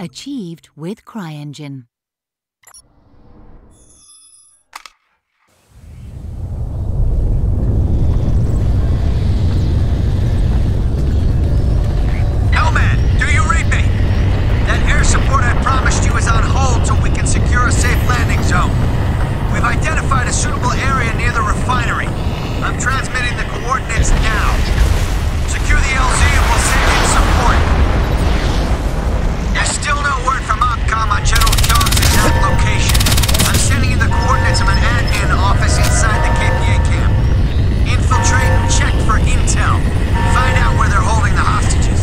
Achieved with CryEngine. Support I promised you is on hold till we can secure a safe landing zone. We've identified a suitable area near the refinery. I'm transmitting the coordinates now. Secure the LZ and we'll send in support. There's still no word from Opcom on General Kyung's exact location. I'm sending you the coordinates of an admin office inside the KPA camp. Infiltrate and check for intel. Find out where they're holding the hostages.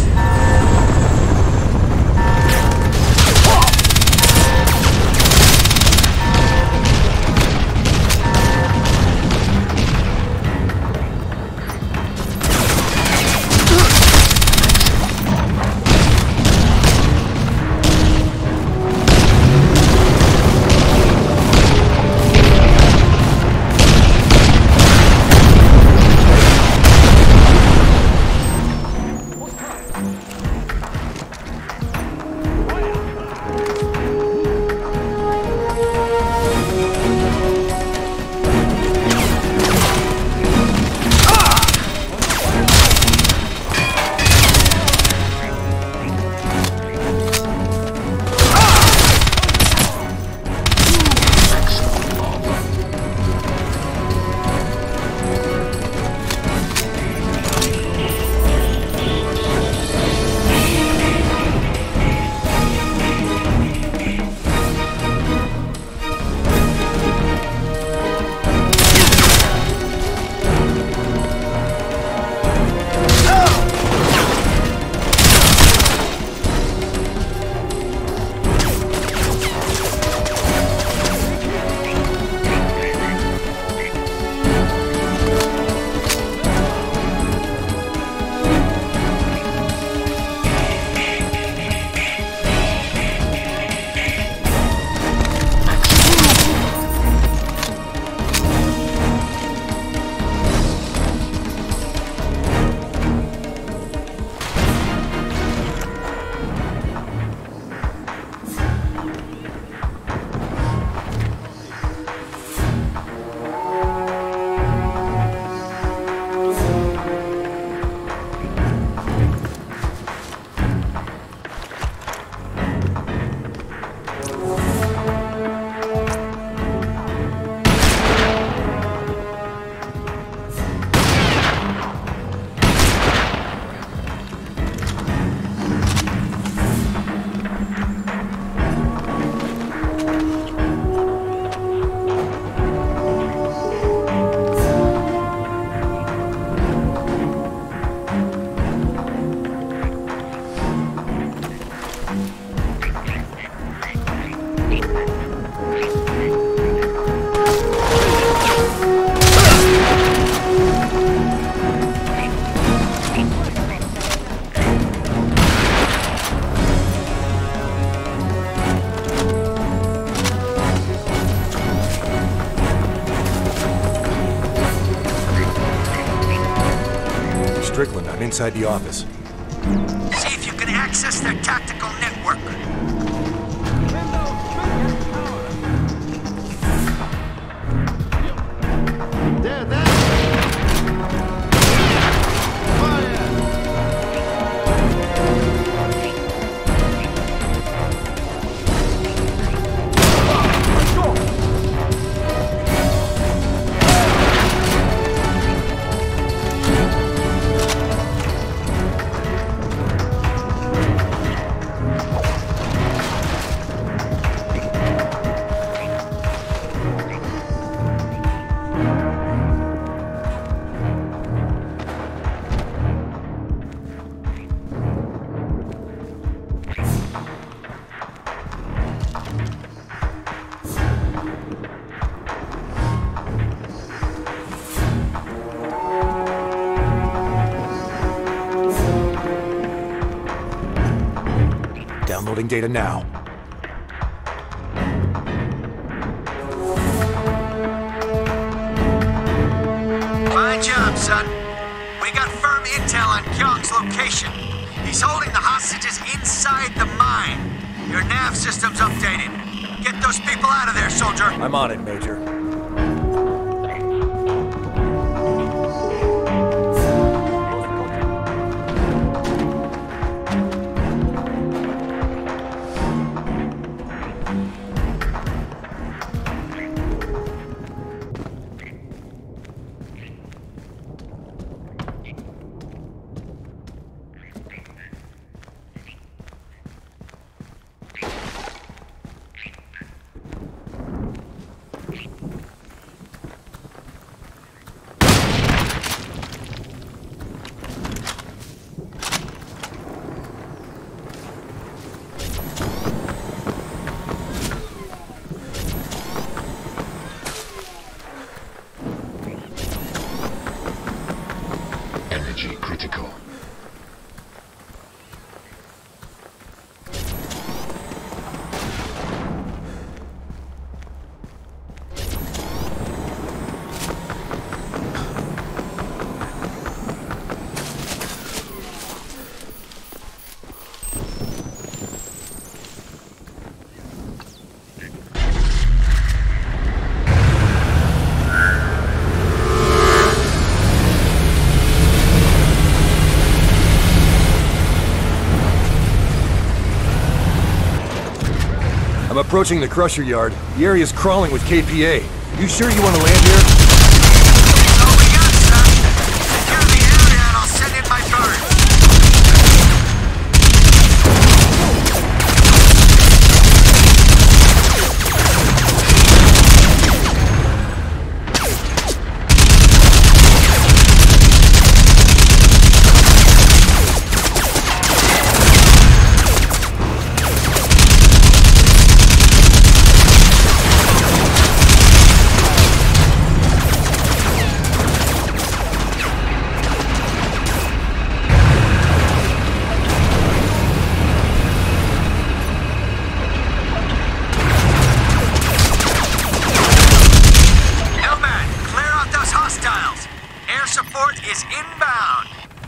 I'm inside the office. See if you can access their tactical network. Downloading data now. Fine job, son. We got firm intel on Kyung's location. He's holding the hostages inside the mine. Your nav system's updated. Get those people out of there, soldier. I'm on it, Major. Critical. I'm approaching the crusher yard. The area's crawling with KPA. You sure you want to land here? All we got, son. Secure the area and I'll send in my bird. Is inbound.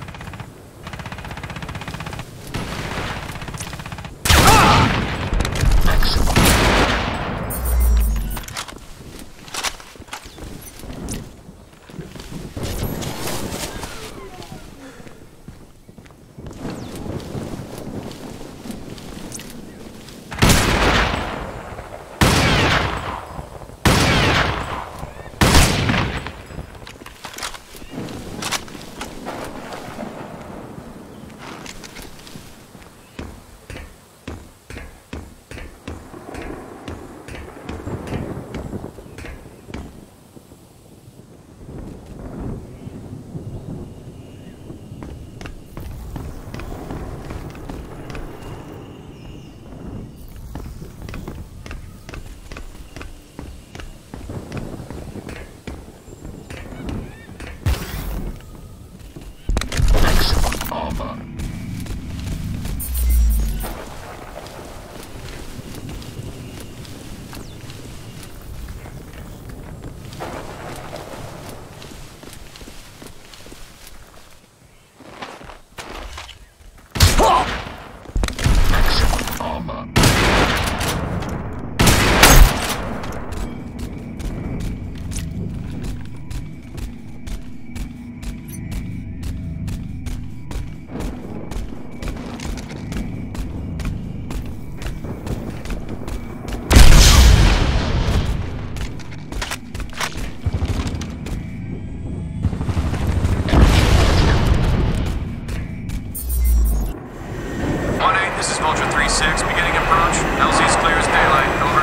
Beginning approach. LZ's clear as daylight. Over.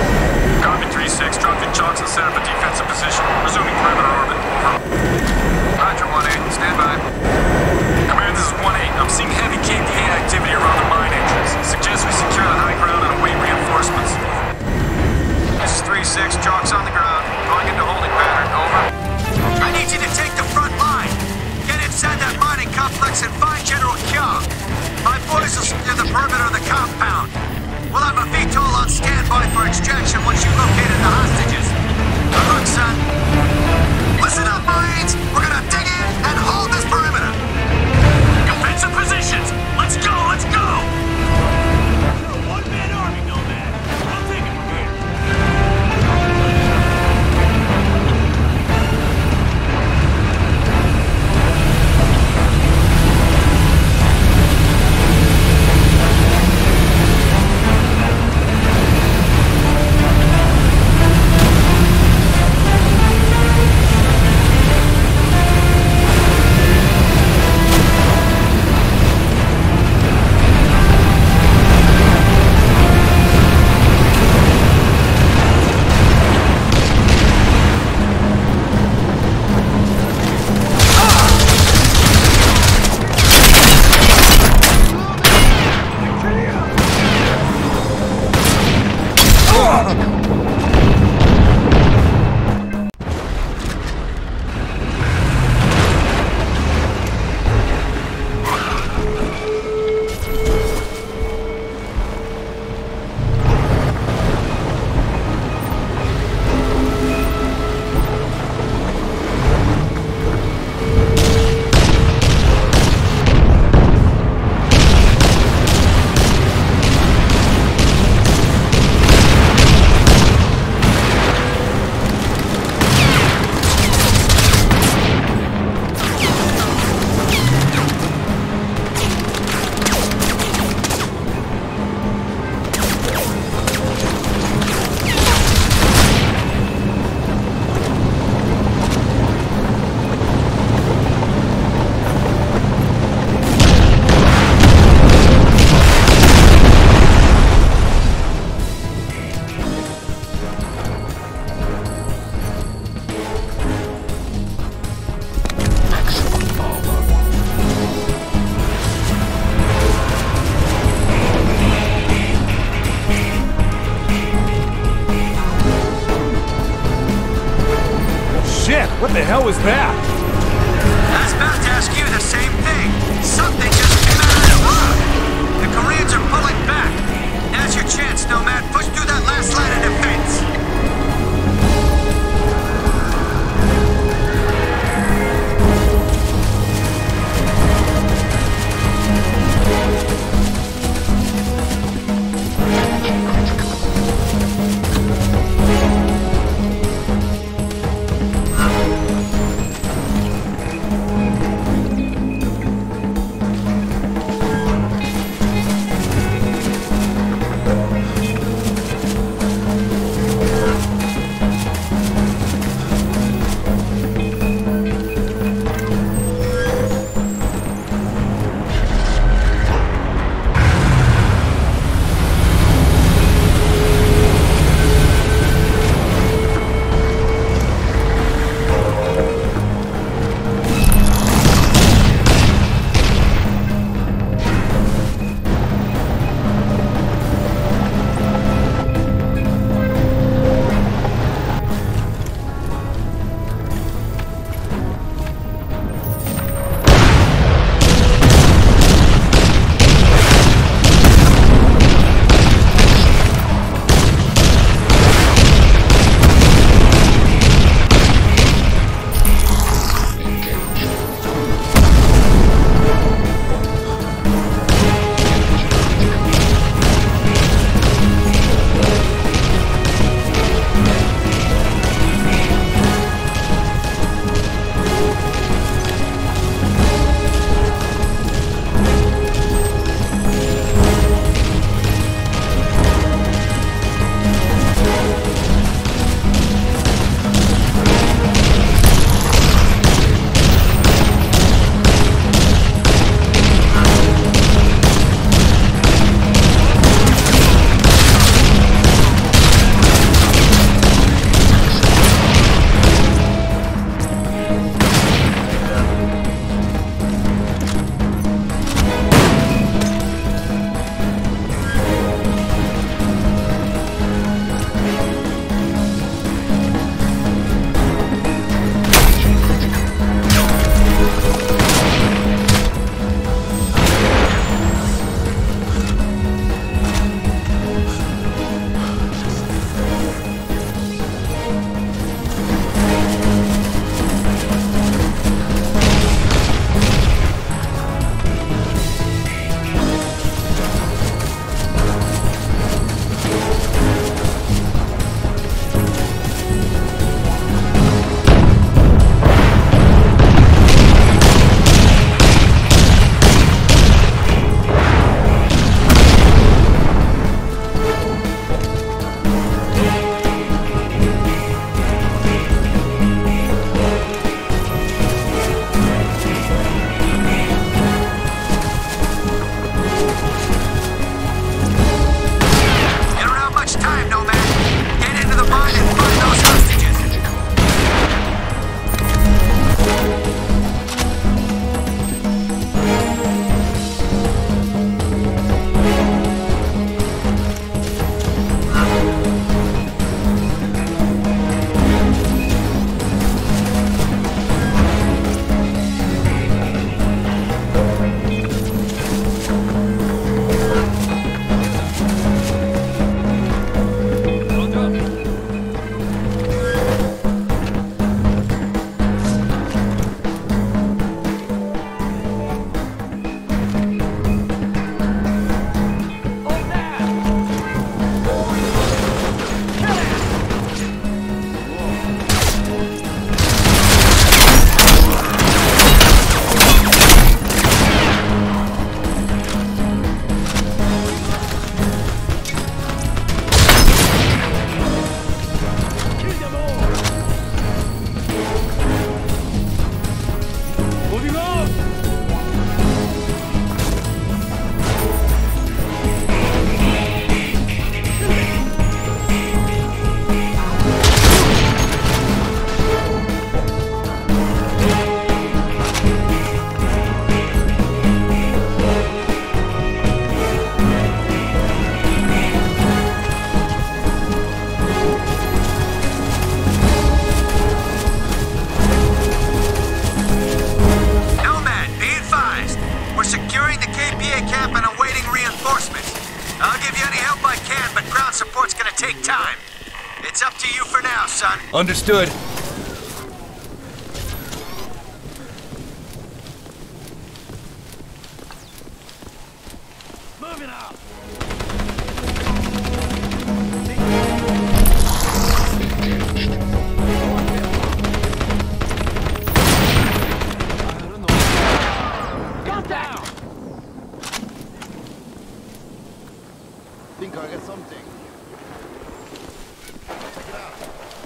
Copy 3-6. Drop your chocks and set up a defensive position. Resuming perimeter orbit. Over. Roger 1-8. Stand by. Command, this is 1-8. I'm seeing heavy KPA activity around the mine entrance. Suggest we secure the high ground and await reinforcements. This is 3-6. Chocks on the ground. Going into holding pattern. Over. I need you to take the front line. Get inside that mining complex and find General Kya. My boys will secure the perimeter of the compound. We'll have a VTOL on standby for extraction once you've located the hostages. Good luck, son. Listen up, Marines. We're gonna dig in and hold this perimeter. Defensive positions. Let's go, let's go! One man What the hell was that? I was about to ask you the same thing. Something just came out of the rock. The Koreans are pulling back. Now's your chance, Nomad. Push through that last line of defense. time. It's up to you for now, son. Understood. Moving out. Think I got something. Check it out.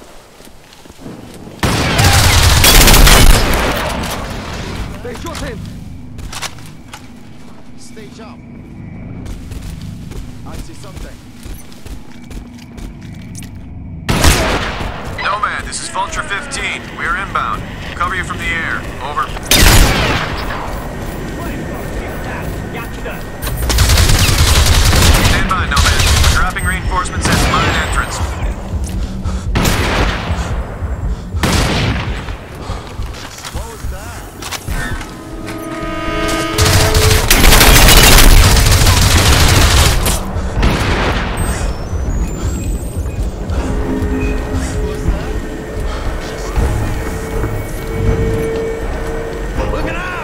They shot him! Stage up. I see something. Nomad, this is Vulture 15. We're inbound. Cover you from the air. Over. Stand by, Nomad. We're dropping reinforcements at the mine entrance. What was that? Looking out!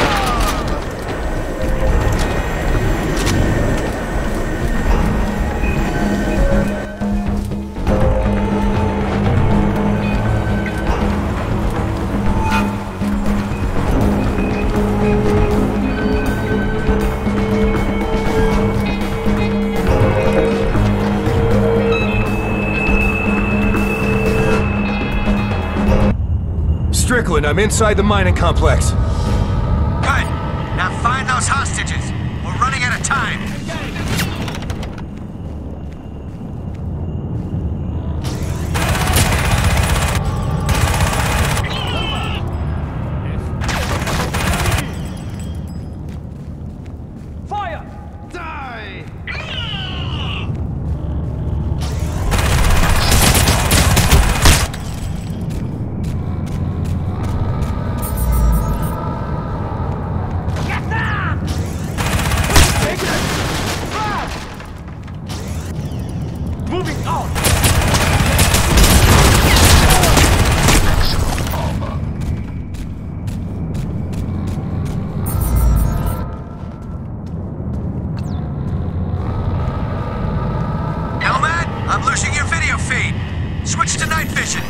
Strickland, I'm inside the mining complex. Good. Now find those hostages. We're running out of time. Fire! Die! Moving out! Nomad, I'm losing your video feed. Switch to night vision.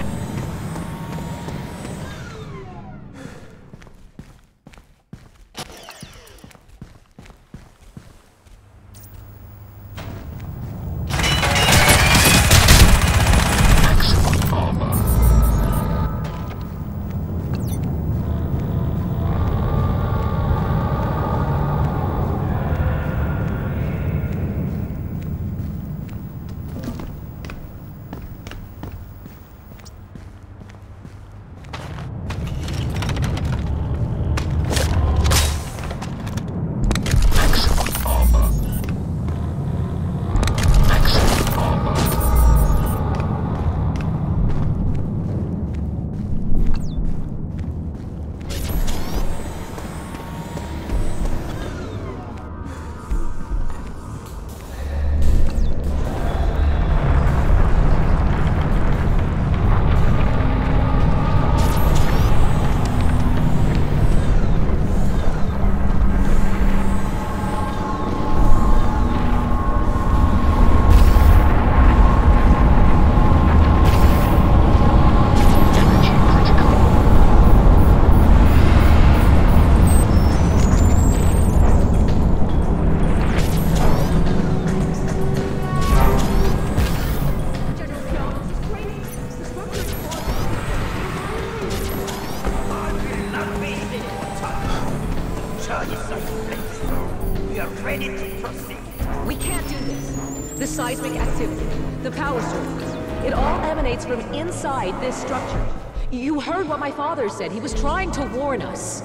We are ready to proceed. We can't do this. The seismic activity, the power sources, it all emanates from inside this structure. You heard what my father said. He was trying to warn us.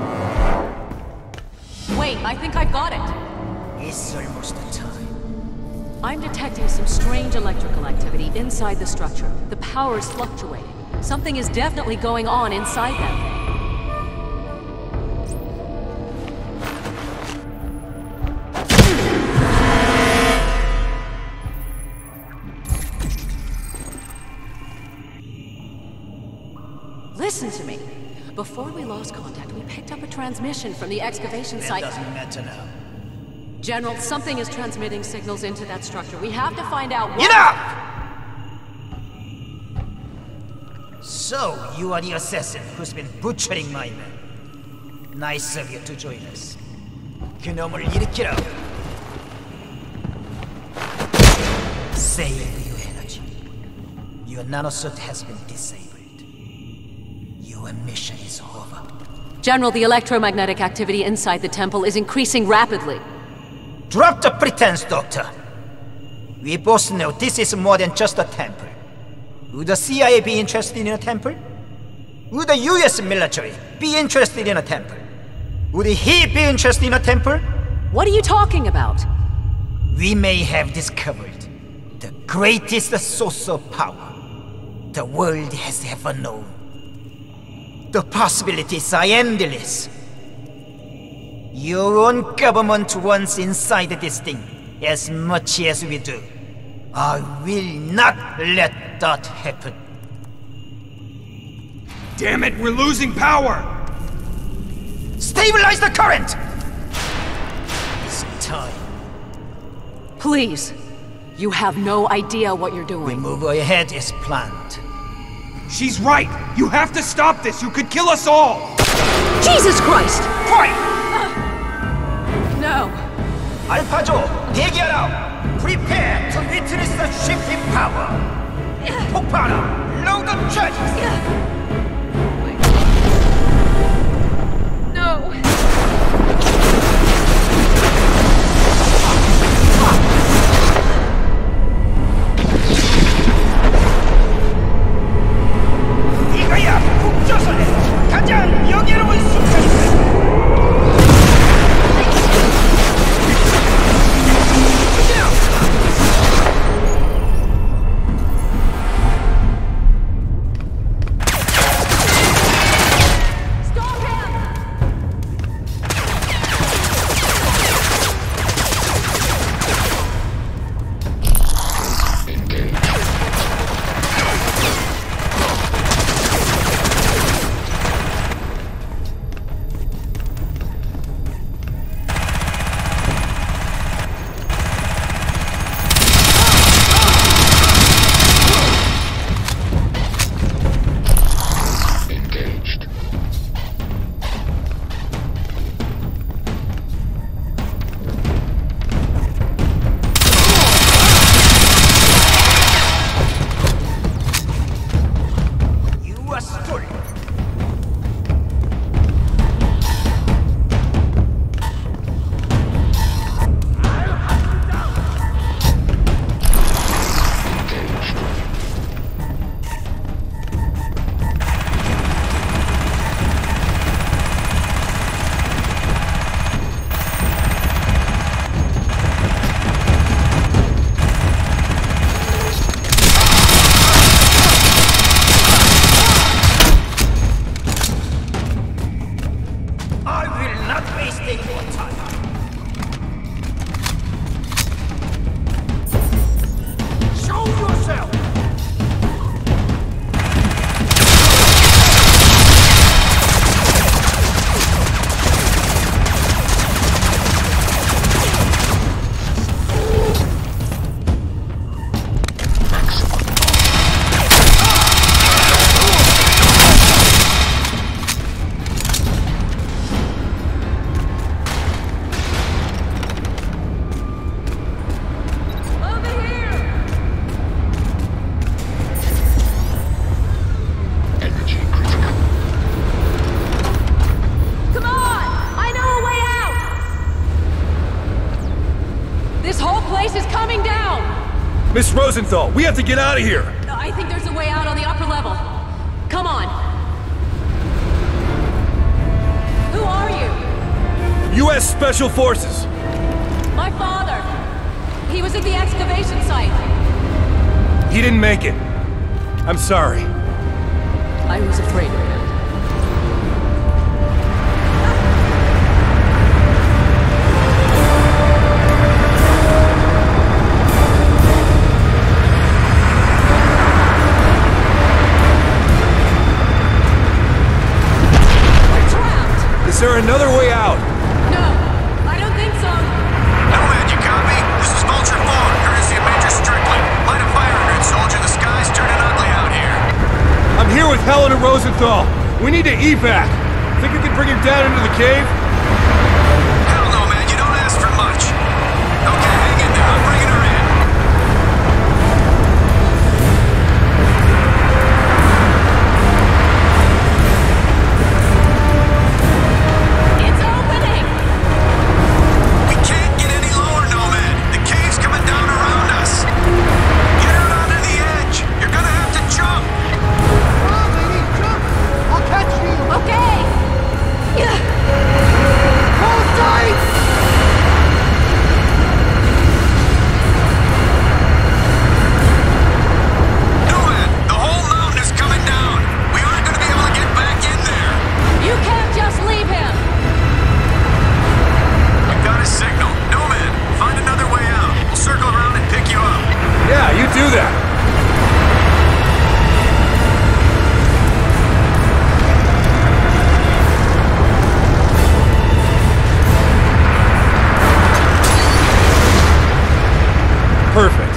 Wait, I think I've got it. It's almost the time. I'm detecting some strange electrical activity inside the structure. The power's fluctuating. Something is definitely going on inside that thing. Listen to me. Before we lost contact, we picked up a transmission from the excavation site. It doesn't matter now. General, something is transmitting signals into that structure. We have to find out what— Enough! So, you are the assassin who's been butchering my men. Nice of you to join us. 그놈을 일으키라. Save your energy. Your nanosuit has been disabled. Your mission is over. General, the electromagnetic activity inside the temple is increasing rapidly. Drop the pretense, Doctor. We both know this is more than just a temple. Would the CIA be interested in a temple? Would the US military be interested in a temple? Would he be interested in a temple? What are you talking about? We may have discovered the greatest source of power the world has ever known. The possibilities are endless. Your own government wants inside this thing as much as we do. I will not let that happen. Damn it, we're losing power! Stabilize the current! It's time. Please. You have no idea what you're We doing. move ahead as planned. She's right! You have to stop this! You could kill us all! Jesus Christ! Quiet! No. 알파조, 대기하라! Prepare to witness the shift in power! 폭발하라! Load the charges! No. 이거야 북조선의 가장 영예로운 순간이다! Miss Rosenthal, we have to get out of here! I think there's a way out on the upper level. Come on. Who are you? U.S. Special Forces! My father. He was at the excavation site. He didn't make it. I'm sorry. I was afraid of him. Is there another way out? No, I don't think so. Nomad, you copy? This is Vulture 4, courtesy of Major Strickland. Light a fire hydrant, soldier. The sky's turning ugly out here. I'm here with Helena Rosenthal. We need to evac. Think you can bring him down into the cave? Hell no, man. You don't ask for much. Okay, hang in there. I'm bringing her in. It's opening! We can't get any lower, Nomad. The cave's coming down around us. Get out onto the edge. You're gonna have to jump. Oh, lady, jump! I'll catch you! Okay! Yeah. Hold tight! Nomad, the whole mountain is coming down. We aren't gonna be able to get back in there. You can't just leave him! I've got his signal. Nomad, find another way out. We'll circle around and pick you up. Yeah, you do that. Perfect.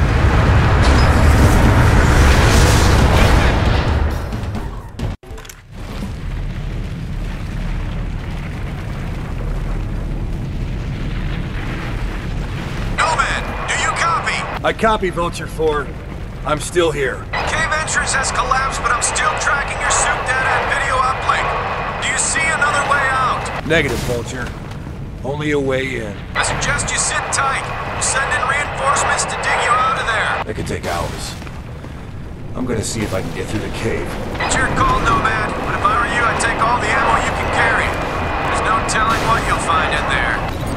Nomad, do you copy? I copy, Vulture 4. I'm still here. Cave entrance has collapsed, but I'm still tracking your suit data and video uplink. Do you see another way out? Negative, Vulture. Only a way in. I suggest you sit tight. We'll send in reinforcements to dig you out of there. That could take hours. I'm gonna see if I can get through the cave. It's your call, Nomad, but if I were you, I'd take all the ammo you can carry. There's no telling what you'll find in there.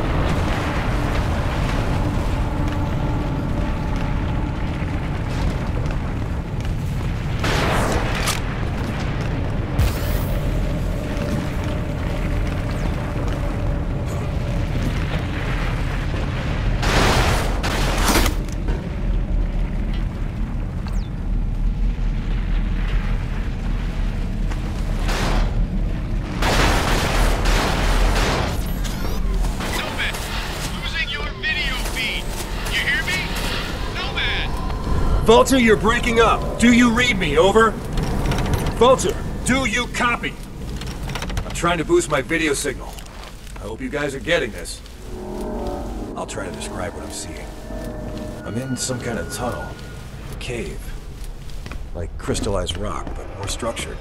Nomad, losing your video feed. You hear me? Nomad! Vulture, you're breaking up. Do you read me? Over. Vulture, do you copy? I'm trying to boost my video signal. I hope you guys are getting this. I'll try to describe what I'm seeing. I'm in some kind of tunnel. Cave. Like crystallized rock, but more structured.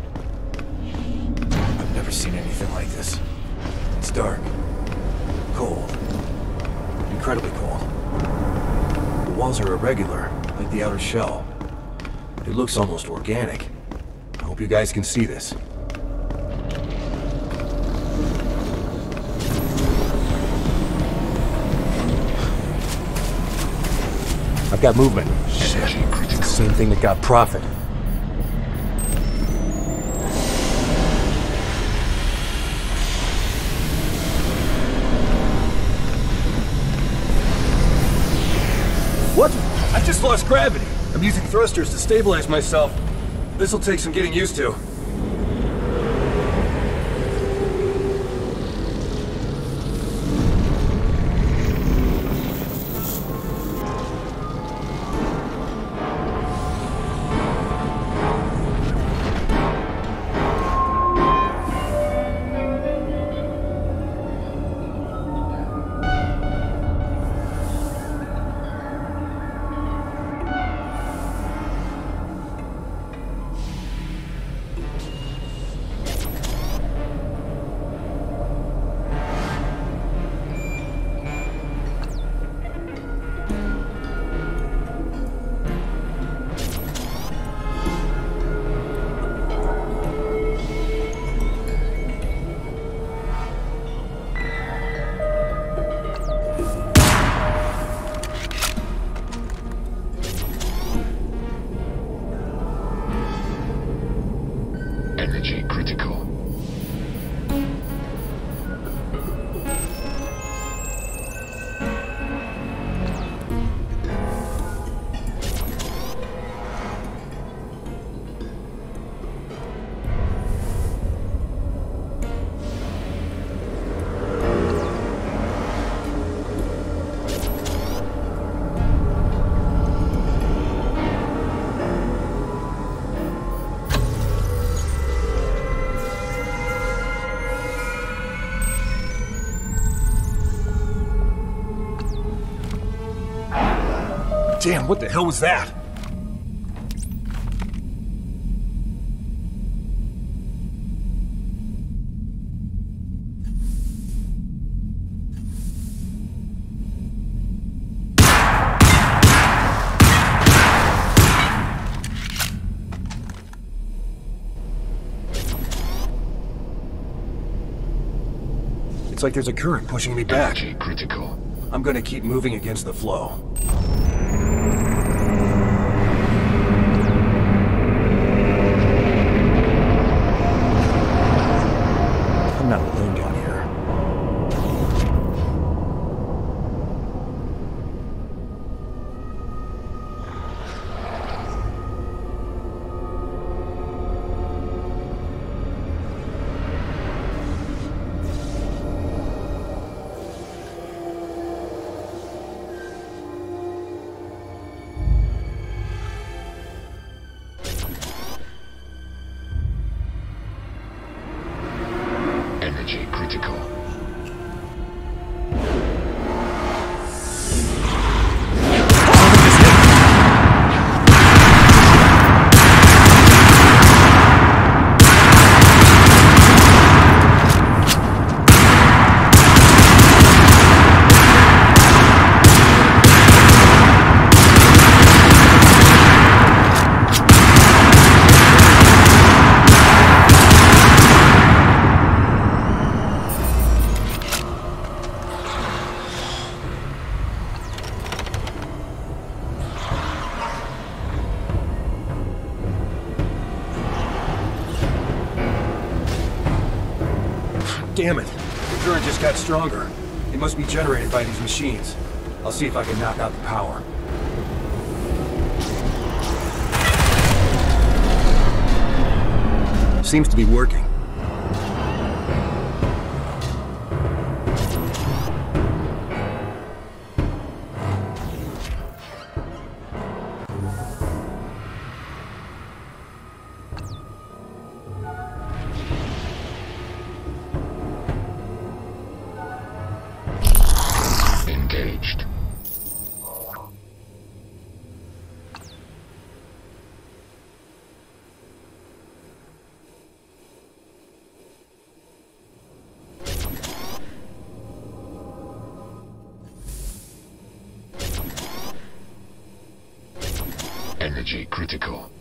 I've never seen anything like this. It's dark. Cold. Incredibly cold. The walls are irregular, like the outer shell. It looks almost organic. I hope you guys can see this. I've got movement. It's the same thing that got Prophet. What? I just lost gravity. I'm using thrusters to stabilize myself. This'll take some getting used to. Damn, what the hell was that? It's like there's a current pushing me back. Energy critical. I'm gonna keep moving against the flow. I'm not alone down here. Energy critical. Damn it. The current just got stronger. It must be generated by these machines. I'll see if I can knock out the power. Seems to be working. Engaged. Energy critical.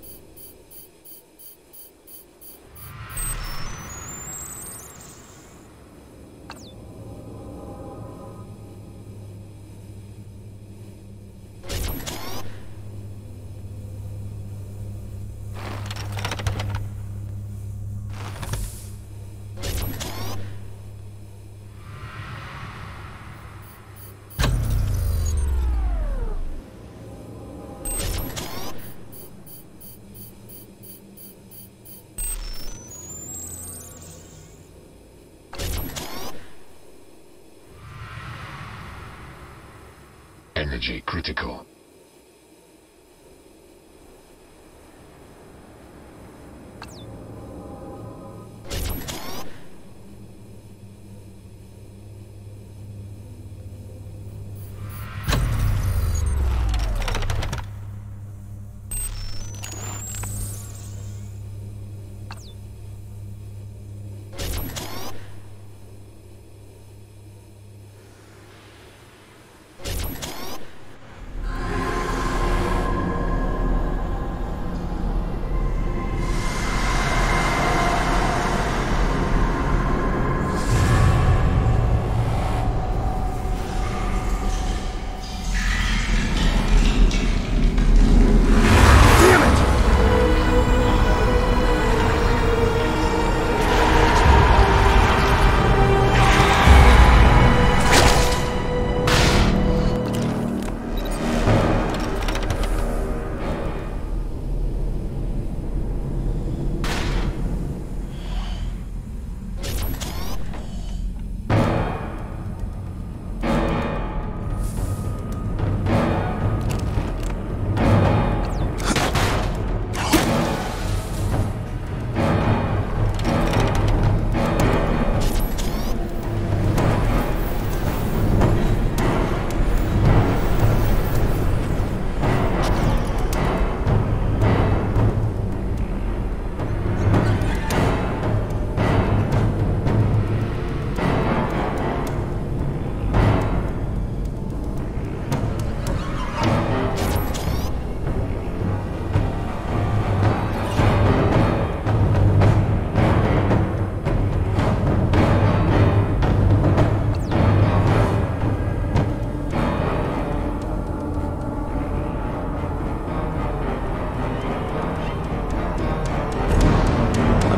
Energy critical.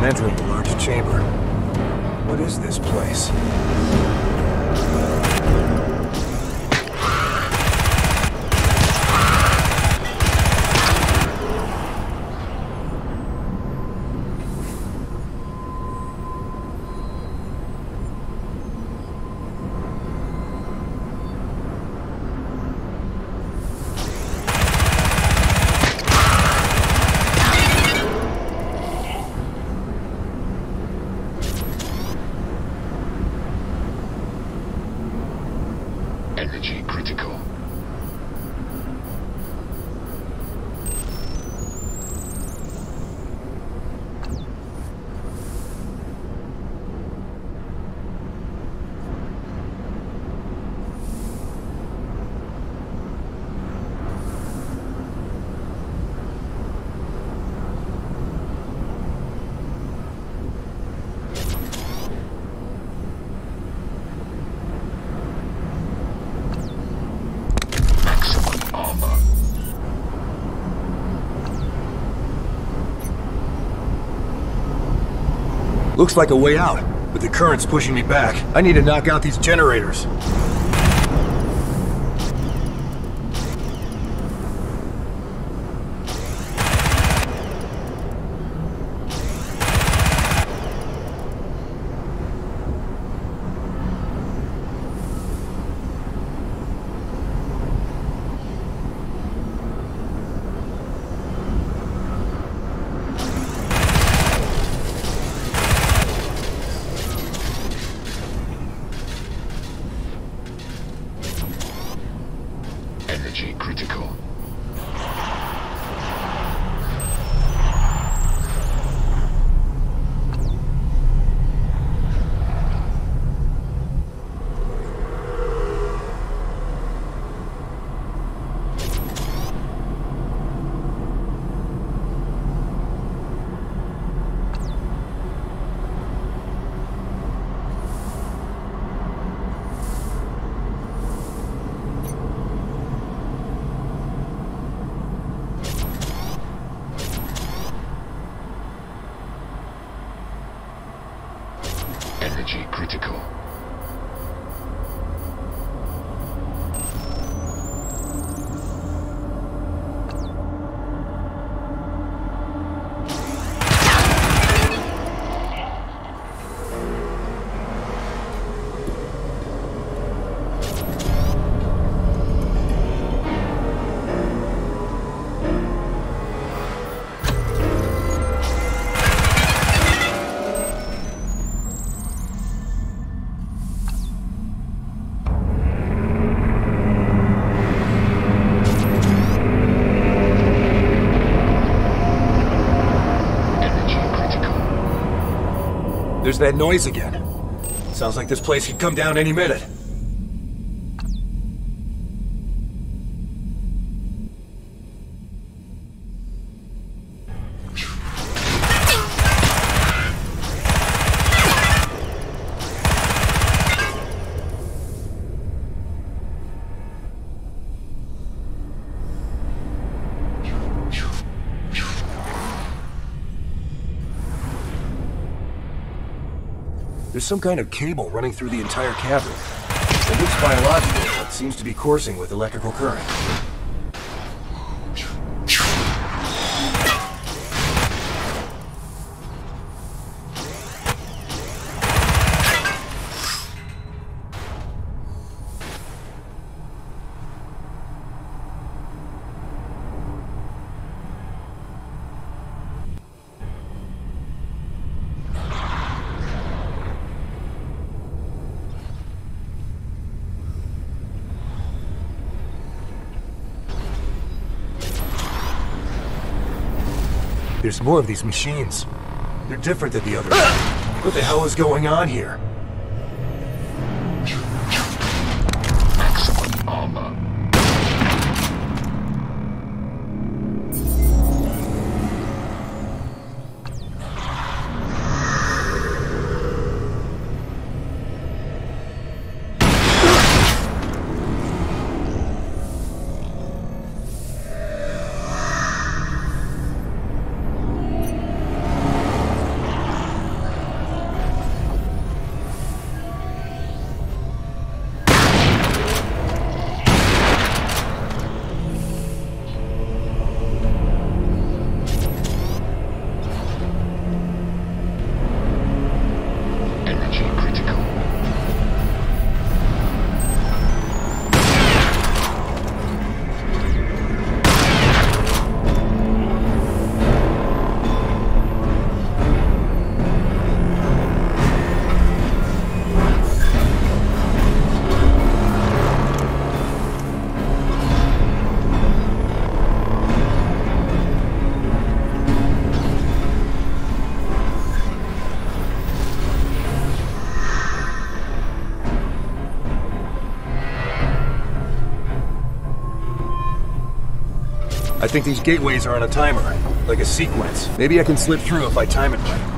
I'm entering the large chamber. What is this place? Energy critical. Looks like a way out, but the current's pushing me back. I need to knock out these generators. Energy critical. Energy critical. There's that noise again. Sounds like this place could come down any minute. There's some kind of cable running through the entire cavern. It looks biological, but seems to be coursing with electrical current. There's more of these machines. They're different than the others. What the hell is going on here? Maximum armor. I think these gateways are on a timer, like a sequence. Maybe I can slip through if I time it right.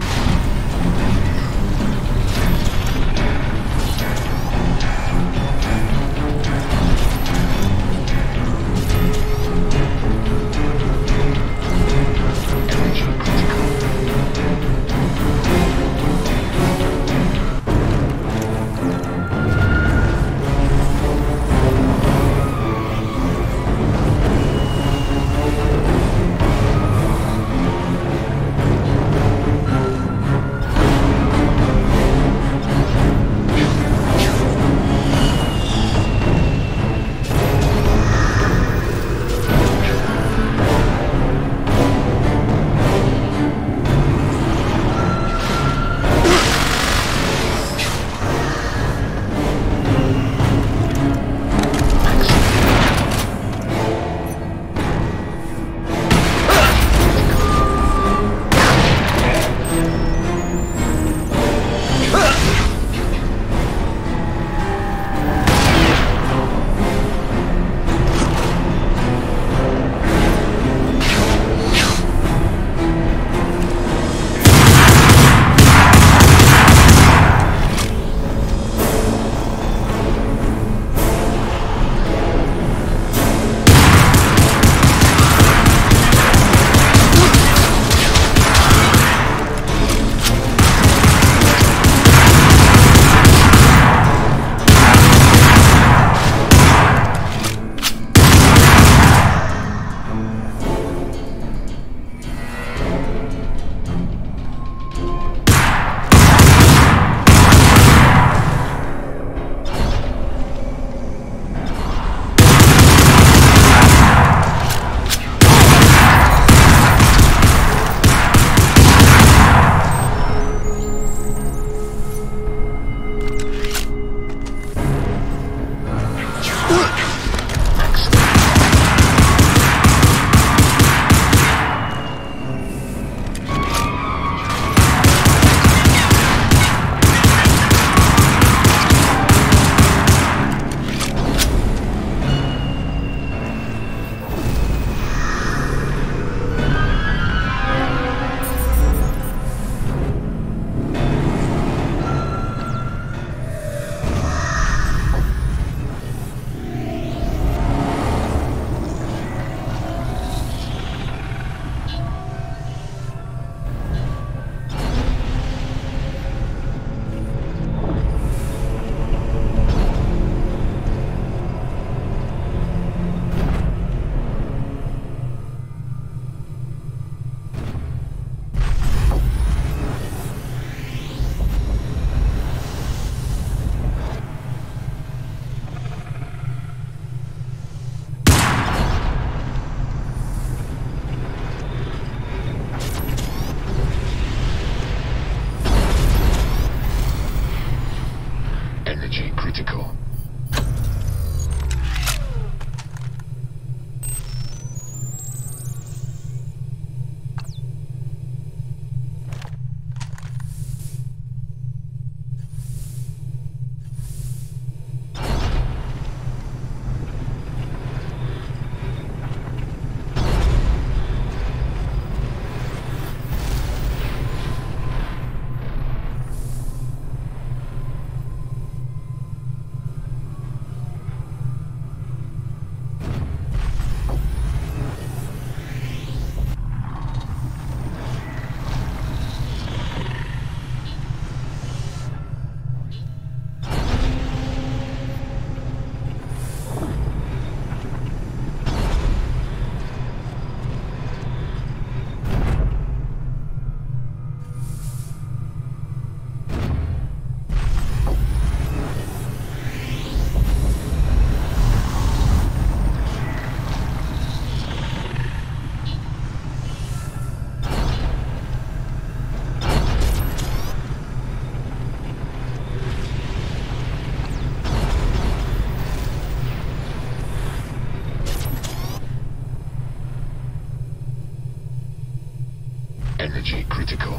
Energy critical.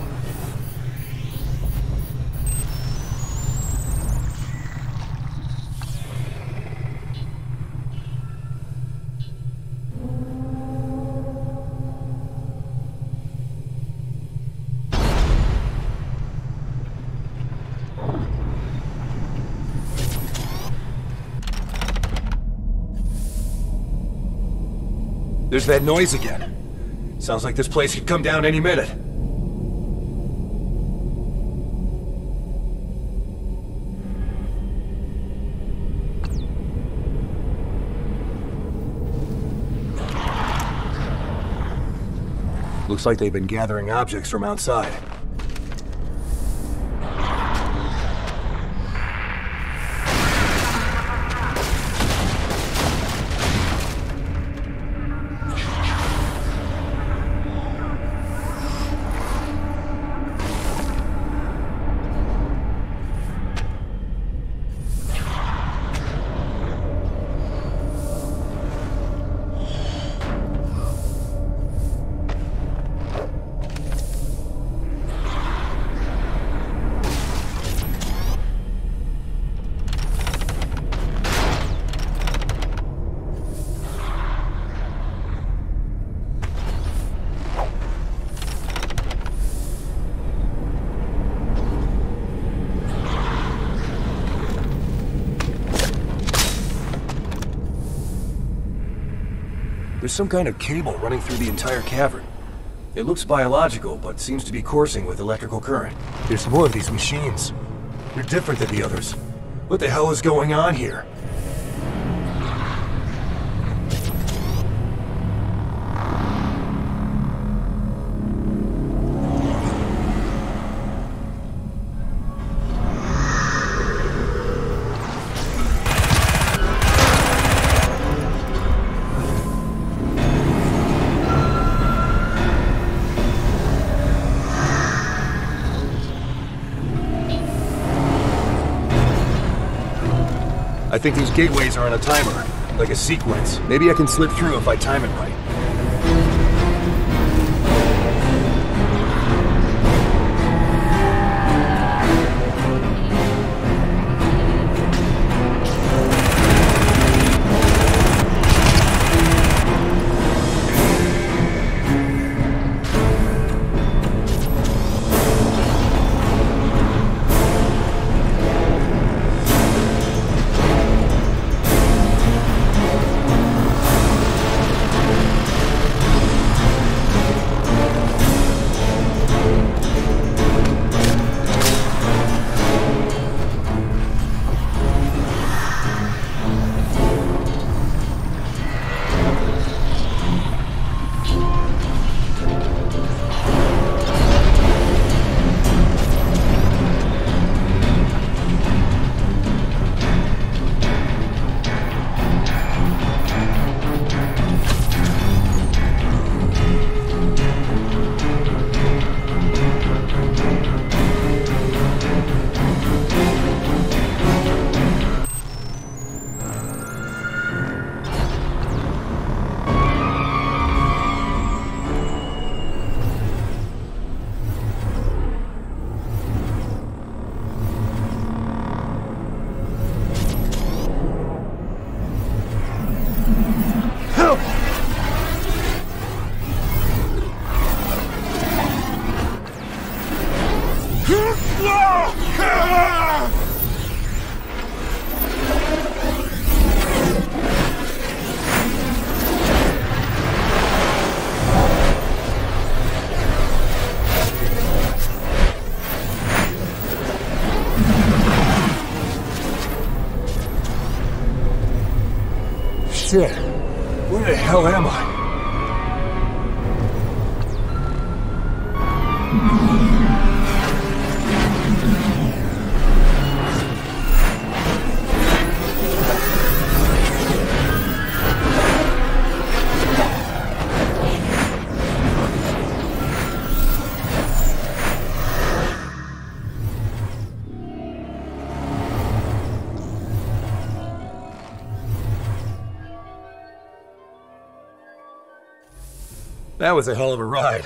There's that noise again. Sounds like this place could come down any minute. Looks like they've been gathering objects from outside. There's some kind of cable running through the entire cavern. It looks biological, but seems to be coursing with electrical current. There's more of these machines. They're different than the others. What the hell is going on here? I think these gateways are on a timer, like a sequence. Maybe I can slip through if I time it right. Shit. Where the hell am I? That was a hell of a ride.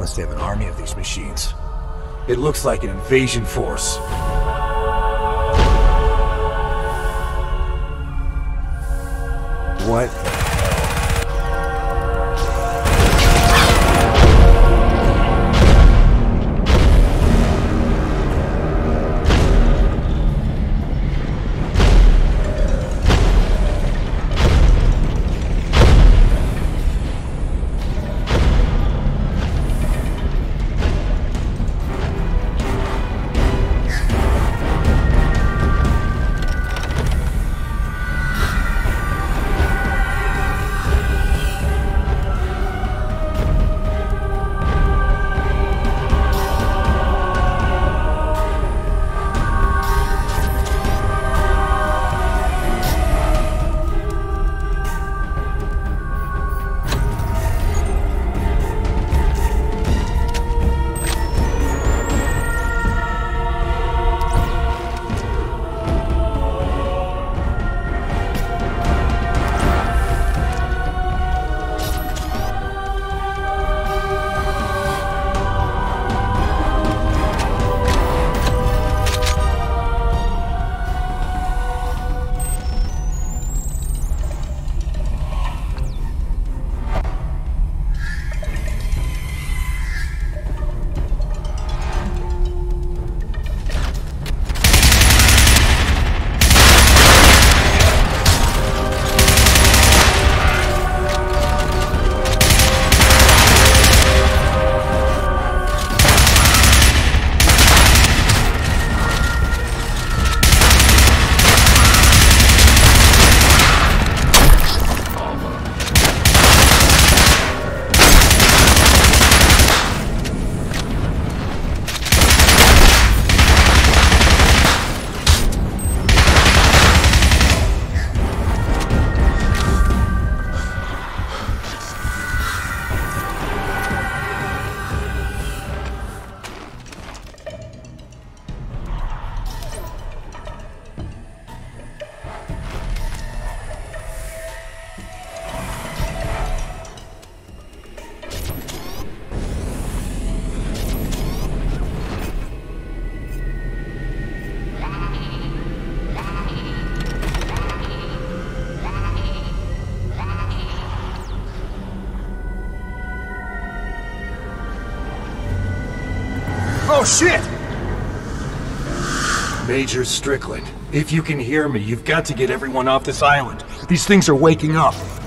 must have an army of these machines. It looks like an invasion force. What? Oh, shit! Major Strickland, if you can hear me, you've got to get everyone off this island. These things are waking up.